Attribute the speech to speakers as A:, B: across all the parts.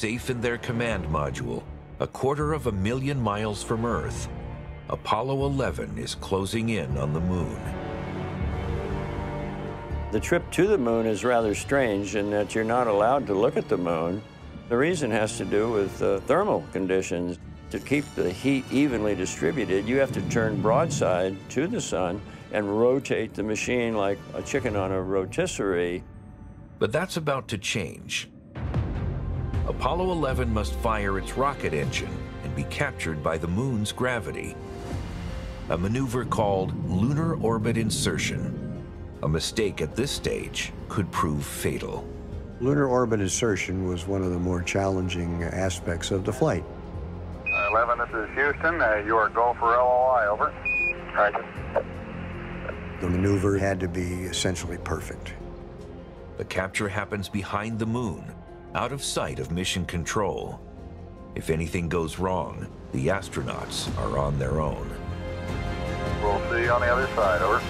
A: safe in their command module, a 250,000 miles from Earth, Apollo 11 is closing in on the moon.
B: The trip to the moon is rather strange in that you're not allowed to look at the moon. The reason has to do with thermal conditions. To keep the heat evenly distributed, you have to turn broadside to the sun and rotate the machine like a chicken on a rotisserie.
A: But that's about to change. Apollo 11 must fire its rocket engine and be captured by the moon's gravity. A maneuver called lunar orbit insertion. A mistake at this stage could prove fatal.
C: Lunar orbit insertion was one of the more challenging aspects of the flight.
D: 11, this is Houston. You are go for LOI, over. Roger.
C: The maneuver had to be essentially perfect.
A: The capture happens behind the moon, out of sight of mission control. If anything goes wrong, the astronauts are on their own.
D: We'll see you on the other side, over.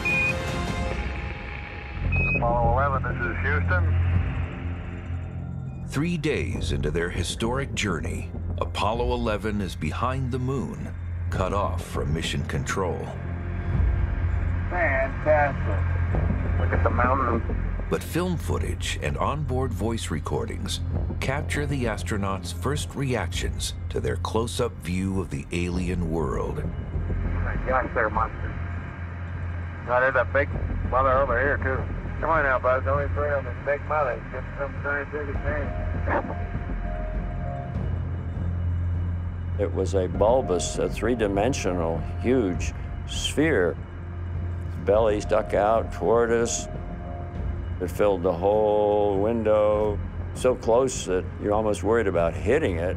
D: Apollo 11, this is Houston.
A: 3 days into their historic journey, Apollo 11 is behind the moon, cut off from mission control.
D: Fantastic. Look at the mountain.
A: But film footage and onboard voice recordings capture the astronauts' first reactions to their close-up view of the alien world.
D: My gosh, they're monsters. Now, there's a big mother over here, too. Come on now, Buzz. Don't be afraid of this big mother. It's just some scientific thing.
B: It was a bulbous, three-dimensional, huge sphere. Its belly stuck out toward us. It filled the whole window, so close that you're almost worried about hitting it.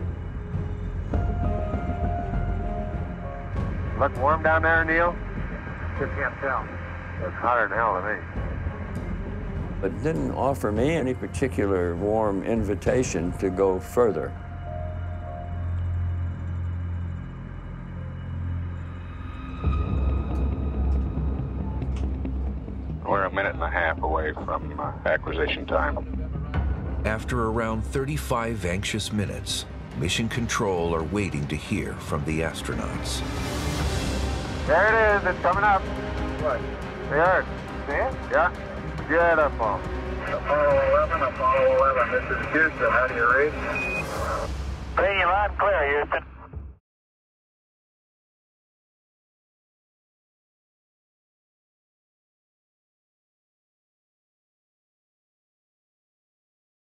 D: Look warm down there, Neil? Sure can't tell. It's hotter than hell to me.
B: But it didn't offer me any particular warm invitation to go further.
D: We're a minute and a half away from acquisition time.
A: After around 35 anxious minutes, Mission Control are waiting to hear from the astronauts.
D: There it is. It's coming up. What? The Earth. See it? Yeah. Good up on. Apollo 11, Apollo 11. This is Houston. How do you read? Bring you loud and clear, Houston.